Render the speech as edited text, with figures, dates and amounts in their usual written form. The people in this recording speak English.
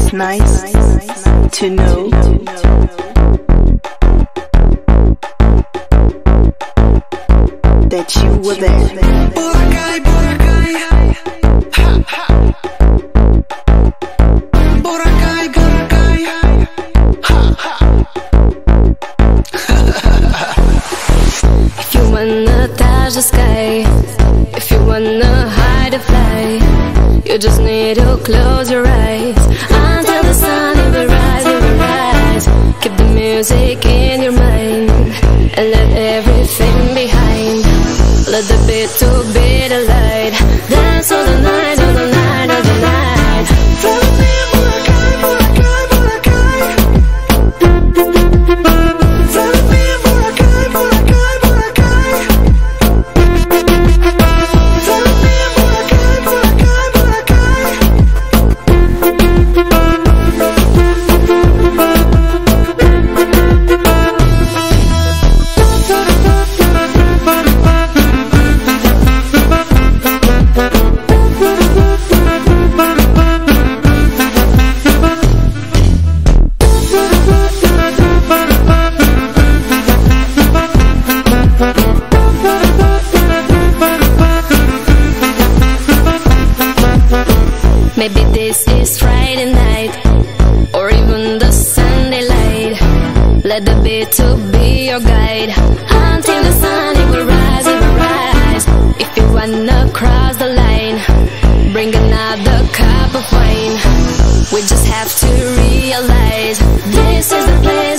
nice to know that you were there. Boracay, Boracay, ha, ha. Boracay, Boracay, ha, ha. If you wanna touch the sky, if you wanna hide or fly, you just need to close your eyes until the sun will rise, it will rise. Keep the music in your mind and let everything behind. Let the beat to be the light. Dance all the night, all the night, all the night. Follow me, Boracay, Boracay, Boracay. Follow me, Boracay, Boracay, Boracay. Follow me, Boracay, Boracay, Boracay. Maybe this is Friday night, or even the Sunday light. Let the beat to be your guide until the sun it will rise, it will rise. If you wanna cross the line, bring another cup of wine. We just have to realize this is the place.